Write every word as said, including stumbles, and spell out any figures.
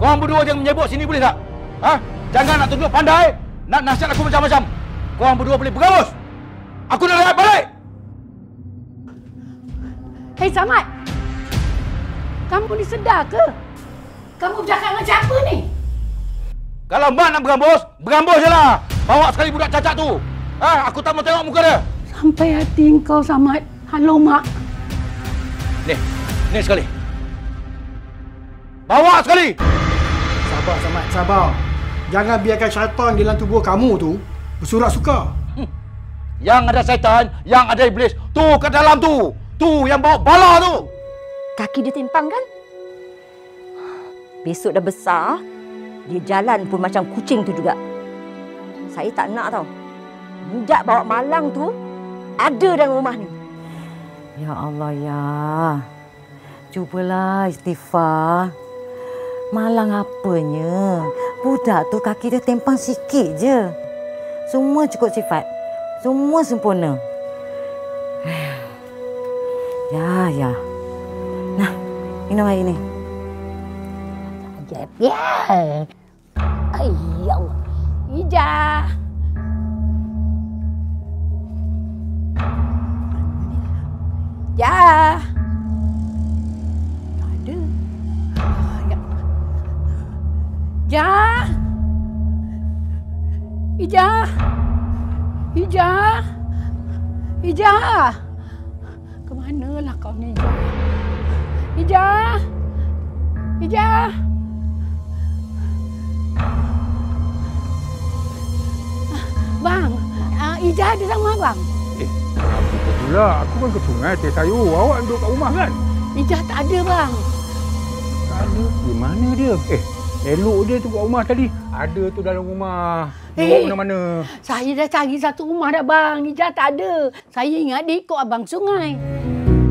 Korang berdua jangan menyebut sini boleh tak? Ha? Jangan nak tunjuk pandai, nak nasihat aku macam-macam. Korang berdua boleh bergamus. Aku nak lihat balik. Hei Samad, kamu ni sedar ke? Kamu bercakap dengan siapa ni? Kalau mak nak bergambus, bergambus je lah. Bawa sekali budak cacat tu. Ha? Aku tak mau tengok muka dia. Sampai hati kau, Samad. Halo, Mak. Ni, ni sekali. Bawa sekali. Sabar, Samad, sabar. Jangan biarkan syaitan dalam tubuh kamu tu bersurat suka. Hmm. Yang ada syaitan, yang ada iblis. Tu kat dalam tu. Tu yang bawa bala tu. Kaki dia timpang kan? Besok dah besar, dia jalan pun macam kucing tu juga. Saya tak nak tau. Budak bawa malang tu ada dalam rumah ni. Ya Allah ya. Cubalah istighfar. Malang apanya? Budak tu kaki dia tempang sikit je. Semua cukup sifat. Semua sempurna. Ya, ya. Nah, minum air ni. Ajab ya. Ay, ya Allah. Ija. Ya. Tak ada. Ya. Ja. Ija. Ija. Ija. Ke manalah kau ni, Ija? Ija. Ija. Bang, uh, Ija ada sama abang? Eh, apa pula? Aku kan ke sungai teh sayur. Awak duduk kat rumah kan? Ija tak ada, bang. Tak ada? Di mana dia? Eh, elok dia tu kat rumah tadi. Ada tu dalam rumah. Dia Eh, mana-mana. Saya dah cari satu rumah dah, bang. Ija tak ada. Saya ingat dia ikut abang sungai.